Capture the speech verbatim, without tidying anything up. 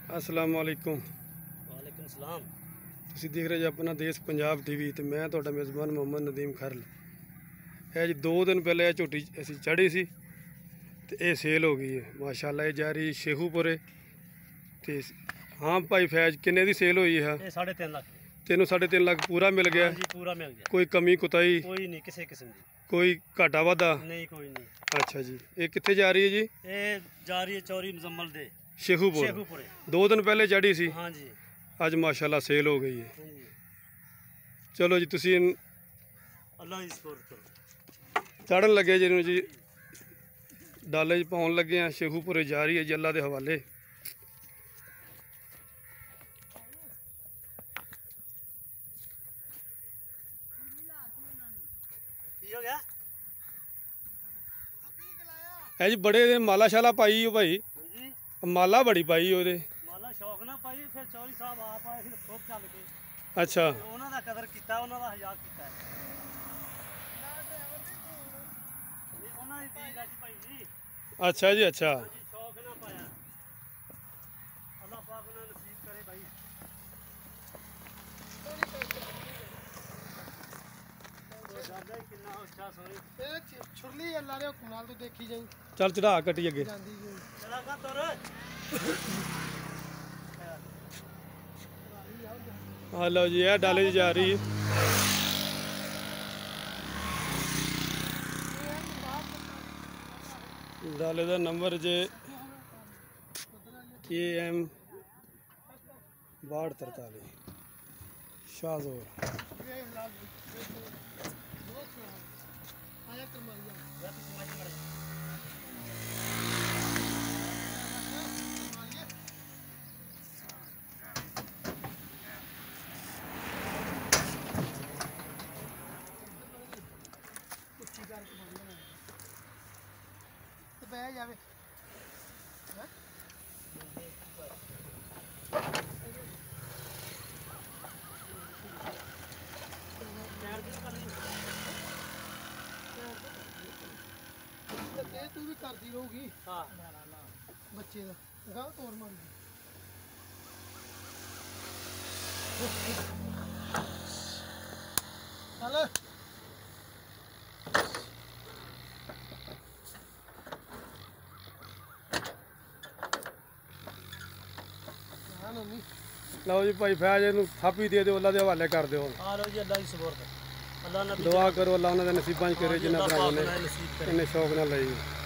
अस्सलाम वालेकुम। वालेकुम सलाम। ਤੁਸੀਂ ਦੇਖ ਰਹੇ ਜੀ ਆਪਣਾ ਦੇਸ਼ ਪੰਜਾਬ ਟੀਵੀ ਤੇ ਮੈਂ ਤੁਹਾਡਾ ਮੇਜ਼ਬਾਨ ਮੁਹੰਮਦ ਨਦੀਮ ਖਰਲ। ਇਹ ਜੀ ਦੋ ਦਿਨ ਪਹਿਲੇ ਇਹ ਝੋਟੀ ਅਸੀਂ ਚੜ੍ਹੀ ਸੀ ਤੇ ਇਹ ਸੇਲ ਹੋ ਗਈ ਹੈ ਮਾਸ਼ਾਅੱਲਾ। ਇਹ ਜਾ ਰਹੀ ਸ਼ੇਖੂਪੁਰੇ ਤੇ ਹਾਂ ਭਾਈ ਫੈਜ਼ ਕਿੰਨੇ ਦੀ ਸੇਲ ਹੋਈ ਹੈ? ਇਹ ਸਾਢੇ ਤਿੰਨ ਲੱਖ। ਤੈਨੂੰ ਸਾਢੇ ਤਿੰਨ ਲੱਖ ਪੂਰਾ ਮਿਲ ਗਿਆ? ਜੀ ਪੂਰਾ ਮਿਲ ਗਿਆ। ਕੋਈ ਕਮੀ ਕੁਤਾਈ? ਕੋਈ ਨਹੀਂ ਕਿਸੇ ਕਿਸਮ ਦੀ। ਕੋਈ ਘਾਟਾ ਵਾਧਾ? ਨਹੀਂ ਕੋਈ ਨਹੀਂ। ਅੱਛਾ ਜੀ, ਇਹ ਕਿੱਥੇ ਜਾ ਰਹੀ ਹੈ ਜੀ? ਇਹ ਜਾ ਰਹੀ ਹੈ ਚੌਰੀ ਮੁਜ਼ੰਮਲ ਦੇ ਸ਼ੇਖੂਪੁਰ। ਸ਼ੇਖੂਪੁਰੇ ਦੋ ਦਿਨ ਪਹਿਲੇ ਚੜ੍ਹੀ ਸੀ। हाँ जी। ਅੱਜ ਮਾਸ਼ਾਅੱਲਾ ਸੇਲ ਹੋ ਗਈ ਹੈ। हाँ जी। ਚਲੋ ਜੀ ਤੁਸੀਂ अल्लाह की सुपुर्द करो। ਚੜ੍ਹਨ ਲੱਗੇ ਜਿਹਨੂੰ ਜੀ ਡਾਲੇ 'ਚ ਪਾਉਣ ਲੱਗੇ ਆ। ਸ਼ੇਖੂਪੁਰੇ ਜਾ ਰਹੀ ਹੈ ਜੀ ਅੱਲਾ ਦੇ ਹਵਾਲੇ। की हो गया? ਹੈ ਜੀ ਬੜੇ ਦੇ ਮਾਲਾ ਸ਼ਾਲਾ ਪਾਈ ਉਹ ਭਾਈ, जी ਮਾਲਾ ਬੜੀ ਪਾਈ ਉਹਦੇ। माला शौक ना पाई फिर चौरी साहब आप आए फिर खूब चल के ਅੱਛਾ ਉਹਨਾਂ ਦਾ ਕਦਰ ਕੀਤਾ, ਉਹਨਾਂ ਦਾ ਹਯਾ ਕੀਤਾ ਹੈ। ਇਹ ਉਹਨਾਂ ਦੀ ਚੀਜ਼ ਅੱਜ ਭਾਈ ਜੀ। ਅੱਛਾ ਜੀ ਅੱਛਾ। ਜੀ ਸ਼ੌਕ ਨਾ ਪਾਇਆ। ਅੱਲਾਹ ਪਾਕ ਉਹਨਾਂ ਨੂੰ ਨਸੀਬ ਕਰੇ ਭਾਈ। ਕਿੰਨਾ ਉੱਚਾ ਸੋਹਣੀ ਇਹ ਛੁਰਲੀ ਅੱਲਾ ਦੇ ਹੁਕਮ ਨਾਲ ਤੂੰ ਦੇਖੀ ਜਾਈ ਚੱਲ ਚੜਾ ਕੱਟੀ ਅੱਗੇ। ਜਾਂਦੀ ਜੀ। ਚਲਾ ਕਾ ਤੁਰ। ਆ ਲਓ ਜੀ ਇਹ ਡਾਲੇ 'ਚ ਜਾ ਰਹੀ ਹੈ। ਡਾਲੇ ਦਾ ਨੰਬਰ ਜੇ ਕੇ ਐਮ ਬਾਹਠ ਤਰਤਾਲੀ ਸ਼ਾਹਜ਼ੋਰ। ਆਇਆ ਕਰਮਾਈਆ ਤੇ ਬਹਿ ਜਾਵੇ। ਤੇ ਤੂੰ ਵੀ ਕਰਦੀ ਰਹੂਗੀ ਹਾਂ ਬੱਚੇ ਦਾ ਗਾਹ ਤੋਰ ਮਾਰ ਚੱਲ। ਹਾਂ ਨੋਨੀ ਲਓ ਜੀ ਭਾਈ ਫੈਜ਼ ਇਹਨੂੰ ਥਾਪੀ ਦੇ ਦਿਓ, ਅੱਲਾ ਦੇ ਹਵਾਲੇ ਕਰ ਦਿਓ। ਆ ਲੋ ਜੀ ਅੱਲਾਹ ਦੀ ਸੁਪਰਦ। ਅੱਲਾਹ ਨਬੀ ਦੁਆ ਕਰੋ ਅੱਲਾ ਉਹਨਾਂ ਦੇ ਨਸੀਬਾਂ 'ਚ ਕਰੇ ਜਿਨ੍ਹਾਂ ਭਰਾਵਾਂ ਨੇ ਨਸੀਬ ਕਰੇ। ਇੰਨੇ ਸ਼ੌਕ ਨਾਲ ਲਈ।